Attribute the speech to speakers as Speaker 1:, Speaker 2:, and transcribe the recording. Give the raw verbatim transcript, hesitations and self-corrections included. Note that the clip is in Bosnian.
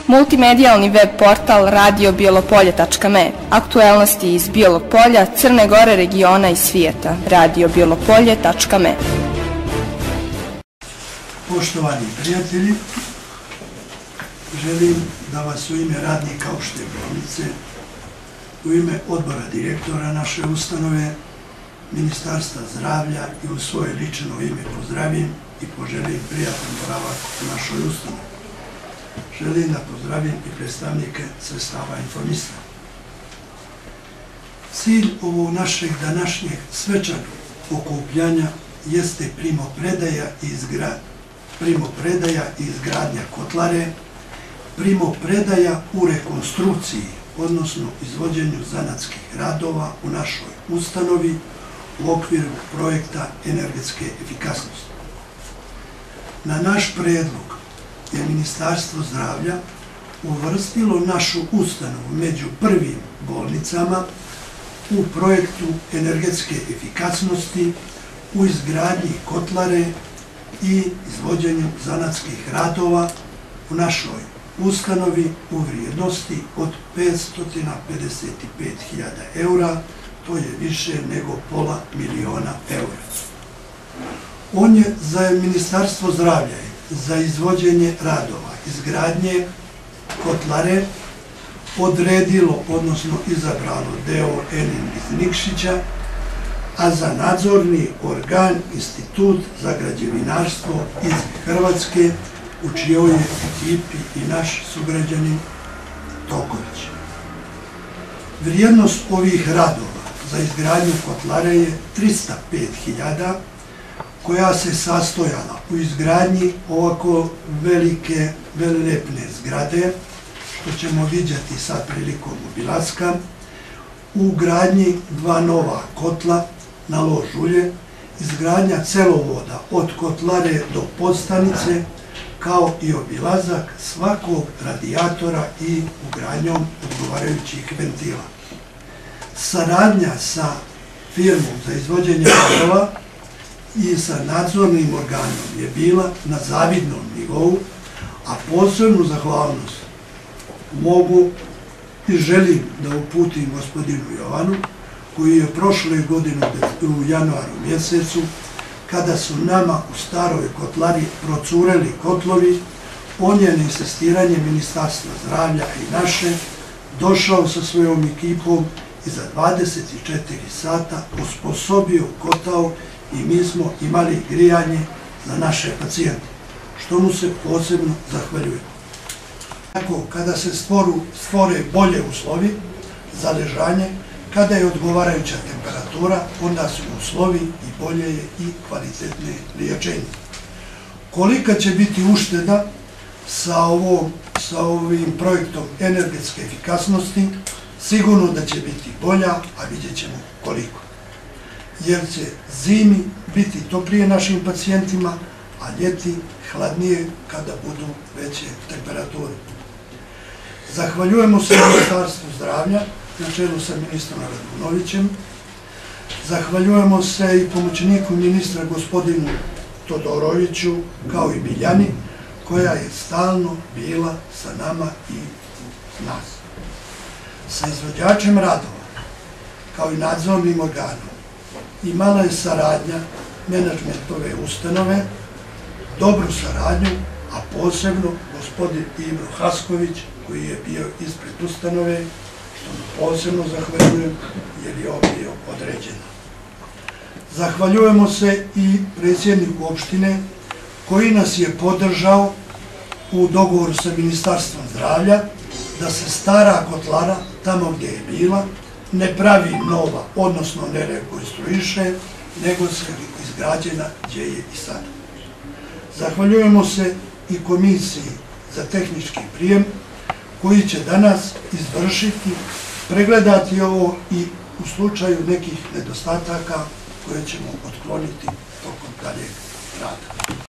Speaker 1: Multimedijalni web portal radio bijelopolje tačka me. Aktuelnosti iz Bijelog Polja, Crne Gore, regiona i svijeta. radio bijelopolje tačka me.
Speaker 2: Poštovani prijatelji, želim da vas u ime radnika opšte bolnice, u ime odbora direktora naše ustanove, Ministarstva zdravlja i u svoje lično ime pozdravim i poželim prijatan boravak u našoj ustanovi. Želim da pozdravim i predstavnike sredstava informisanja. Cilj ovog našeg današnjeg svečanog okupljanja jeste primopredaja i izgradnja, primopredaja i izgradnja kotlare, primopredaja u rekonstrukciji, odnosno izvođenju zanatskih radova u našoj ustanovi u okviru projekta energetske efikasnosti. Na naš predlog je Ministarstvo zdravlja uvrstilo našu ustanovu među prvim bolnicama u projektu energetske efikasnosti, u izgradnji kotlare i izvođenju zanatskih radova u našoj ustanovi u vrijednosti od petsto pedeset pet hiljada eura, to je više nego pola miliona eura. On je za Ministarstvo zdravlja za izvođenje radova izgradnje kotlare odredilo, odnosno izabralo D O O N N iz Nikšića, a za nadzorni organ Institut za građevinarstvo iz Hrvatske, u čijoj je ekipi i naš sugrađanin Toković. Vrijednost ovih radova za izgradnju kotlare je trista pet hiljada, koja se sastojala u izgradnji ovako velike, velelepne zgrade, što ćemo vidjeti sad prilikom obilaska, u gradnji dva nova kotla na lož ulje, izgradnja celovoda od kotlare do podstanice, kao i obilazak svakog radijatora i ugradnjom odgovarajućih ventila. Saradnja sa firmom za izvođenje radova i sa nadzornim organom je bila na zavidnom nivou, a posebnu zahvalnost mogu i želim da uputim gospodinu Jovanu, koji je prošle godine u januaru mjesecu, kada su nama u staroj kotlari procureli kotlovi, on je na insistiranje Ministarstva zdravlja i naše došao sa svojom ekipom i za dvadeset četiri sata osposobio kotao i mi smo imali grijanje za naše pacijente, što mu se posebno zahvaljujemo. Tako, kada se stvoru, stvore bolje uslovi za ležanje, kada je odgovarajuća temperatura, onda su uslovi i bolje je i kvalitetne liječenje. Kolika će biti ušteda sa, ovom, sa ovim projektom energetske efikasnosti, sigurno da će biti bolja, a vidjet ćemo koliko. Jer će zimi biti toplije našim pacijentima, a ljeti hladnije kada budu veće temperature. Zahvaljujemo se Ministarstvu zdravlja, na čelu sa ministrom Radunovićem. Zahvaljujemo se i pomoćniku ministra gospodinu Todoroviću, kao i Biljani, koja je stalno bila sa nama i nas. Sa izvođačem radova, kao i nadzornim organom, imala je saradnja menadžmentove ustanove, dobru saradnju, a posebno gospodin Ibro Hasković, koji je bio ispred ustanove, što mu posebno zahvaljujem, jer je ovo bio određeno. Zahvaljujemo se i predsjedniku opštine, koji nas je podržao u dogovoru sa Ministarstvom zdravlja, da se stara kotlara, tamo gdje je bila, ne pravi nova, odnosno ne rekonstruiše, nego se izgrađena gdje je i sad. Zahvaljujemo se i komisiji za tehnički prijem, koji će danas izvršiti, pregledati ovo i u slučaju nekih nedostataka koje ćemo otkloniti tokom daljeg rada.